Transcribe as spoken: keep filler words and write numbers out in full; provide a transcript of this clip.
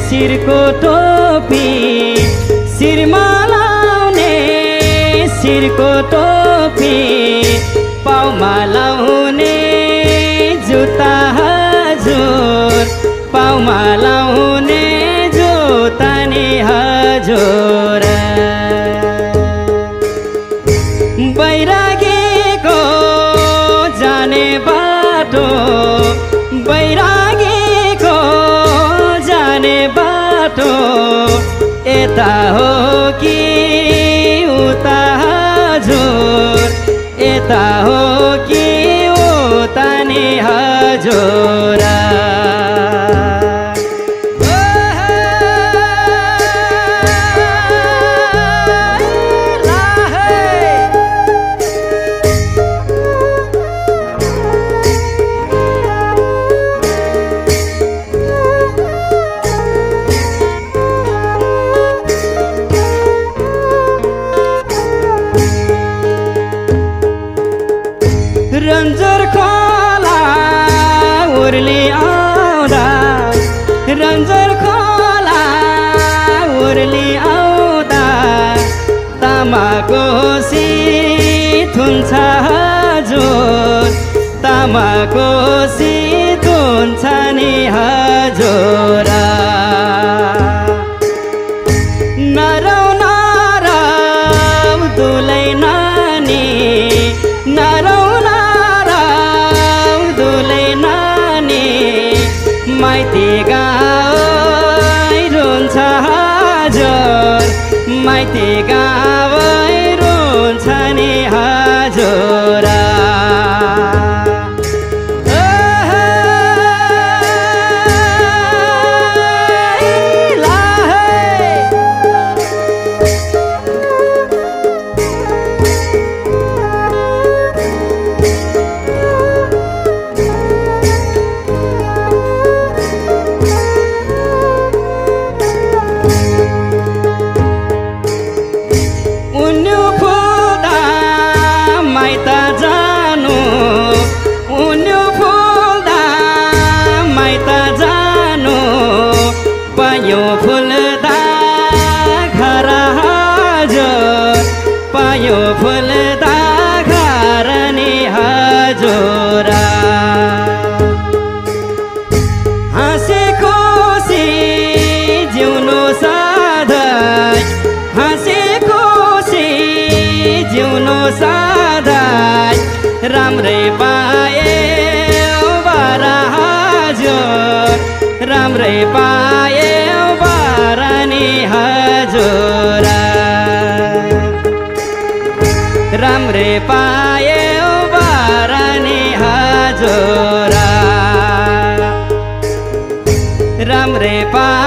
शिरको टोपी शिरमा लाउने शिरको टोपी पाउमा लाउने जुत्ता हजुर पाउमा लाउने जुत्ता नि हजुर बैरागीको जाने बाटो बैरागीको जाने बाटो यता हो कि उता हजुर यता हो कि उता नि हजुर रन्जर खोला उर्ली आउँदा रन्जर खोला उर्ली आउँदा तामाको शीत हुन्छ हजुर तामाको शीत हुन्छ नि हजुर नरौ नरौ दुलै नानी नरौ माइती गाउँ रुन्छ हजुर माइती गाउँ रुन्छ नि हजुर पायो फुल्दा घर हजुर पायो फुल्दा घर नि हजुर हाँसे खुसी जिउनु सधैँ हाँसे खुसी जिउनु सधैँ राम्रै पायो बारा हजुर राम्रै पायो बारा नि हजुर राम्रै पायो बारा नि हजुर राम्रै पा